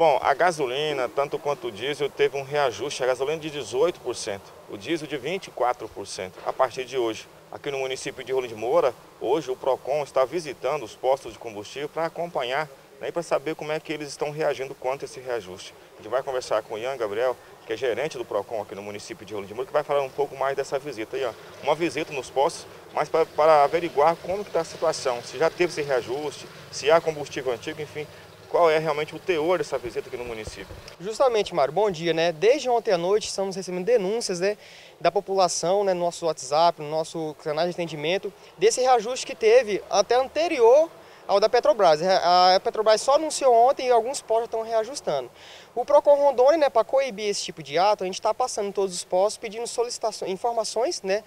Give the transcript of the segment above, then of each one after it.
Bom, a gasolina, tanto quanto o diesel, teve um reajuste, a gasolina de 18%, o diesel de 24% a partir de hoje. Aqui no município de Rolim de Moura, hoje o PROCON está visitando os postos de combustível para acompanhar, né, e para saber como é que eles estão reagindo quanto a esse reajuste. A gente vai conversar com o Ian Gabriel, que é gerente do PROCON aqui no município de Rolim de Moura, que vai falar um pouco mais dessa visita. Ian, uma visita nos postos, mas para averiguar como que está a situação, se já teve esse reajuste, se há combustível antigo, enfim. Qual é realmente o teor dessa visita aqui no município? Justamente, Mário, bom dia, né? Desde ontem à noite estamos recebendo denúncias, né, da população, né, no nosso WhatsApp, no nosso canal de atendimento, desse reajuste que teve até anterior ao da Petrobras. A Petrobras só anunciou ontem e alguns postos estão reajustando. O PROCON Rondônia, né, para coibir esse tipo de ato, a gente está passando em todos os postos pedindo solicitações, informações, né,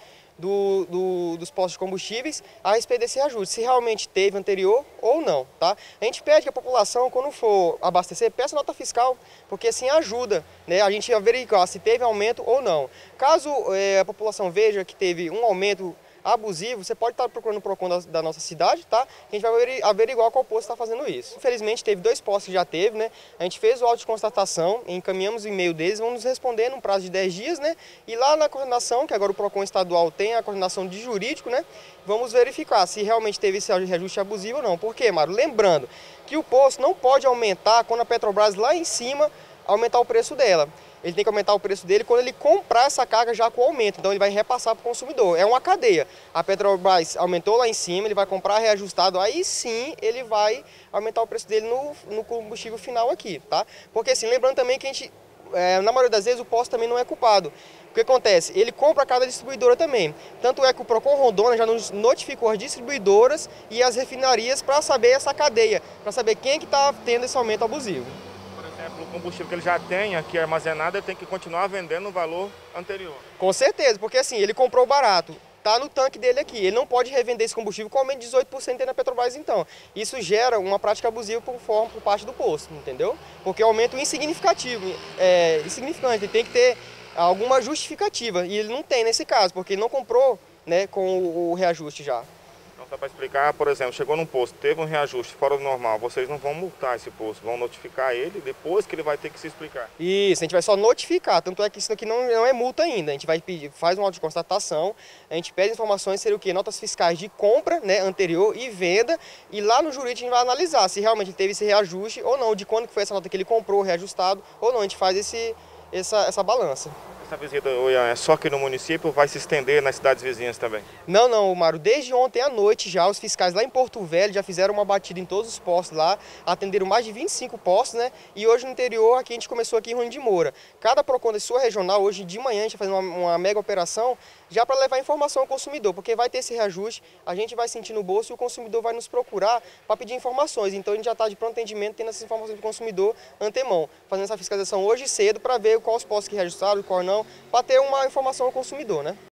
dos postos de combustíveis a respeito desse reajuste, se realmente teve anterior ou não, tá? A gente pede que a população, quando for abastecer, peça nota fiscal, porque assim ajuda, né, a gente a verificar se teve aumento ou não. Caso a população veja que teve um aumento abusivo, você pode estar procurando o PROCON da nossa cidade, tá? A gente vai averiguar qual posto está fazendo isso. Infelizmente teve 2 postos que já teve, né? A gente fez o auto de constatação, encaminhamos o e-mail deles, vão nos responder num prazo de 10 dias, né? E lá na coordenação, que agora o PROCON estadual tem a coordenação de jurídico, né? Vamos verificar se realmente teve esse reajuste abusivo ou não. Por quê, Mário? Lembrando que o posto não pode aumentar quando a Petrobras lá em cima aumentar o preço dela. Ele tem que aumentar o preço dele quando ele comprar essa carga já com aumento, então ele vai repassar para o consumidor. É uma cadeia. A Petrobras aumentou lá em cima, ele vai comprar reajustado, aí sim ele vai aumentar o preço dele no combustível final aqui, tá? Porque assim, lembrando também que a gente, na maioria das vezes, o posto também não é culpado. O que acontece? Ele compra a cada distribuidora também. Tanto é que o PROCON Rondônia já nos notificou as distribuidoras e as refinarias para saber essa cadeia, para saber quem é que está tendo esse aumento abusivo. O combustível que ele já tem aqui armazenado, ele tem que continuar vendendo no valor anterior. Com certeza, porque assim, ele comprou barato, tá no tanque dele aqui, ele não pode revender esse combustível com aumento de 18% aí na Petrobras então. Isso gera uma prática abusiva por parte do posto, entendeu? Porque é um aumento insignificativo, insignificante, ele tem que ter alguma justificativa, e ele não tem nesse caso, porque ele não comprou, né, com o reajuste já. Então, só para explicar, por exemplo, chegou num posto, teve um reajuste fora do normal, vocês não vão multar esse posto, vão notificar ele depois que ele vai ter que se explicar. Isso, a gente vai só notificar, tanto é que isso aqui não é multa ainda, a gente vai pedir, faz um auto de constatação, a gente pede informações, seria o quê? Notas fiscais de compra, né, anterior e venda, e lá no jurídico a gente vai analisar se realmente teve esse reajuste ou não, de quando que foi essa nota que ele comprou, reajustado ou não, a gente faz essa balança. Essa visita, Ian, é só aqui no município ou vai se estender nas cidades vizinhas também? Não, Mário, desde ontem à noite já, os fiscais lá em Porto Velho já fizeram uma batida em todos os postos lá, atenderam mais de 25 postos, né? E hoje no interior, aqui a gente começou aqui em Rolim de Moura. Cada PROCON da sua regional, hoje de manhã a gente vai fazer uma mega operação já para levar informação ao consumidor, porque vai ter esse reajuste, a gente vai sentir no bolso e o consumidor vai nos procurar para pedir informações. Então a gente já está de pronto atendimento, tendo essas informações do consumidor antemão, fazendo essa fiscalização hoje cedo para ver quais os postos que reajustaram e qual não, para ter uma informação ao consumidor, né?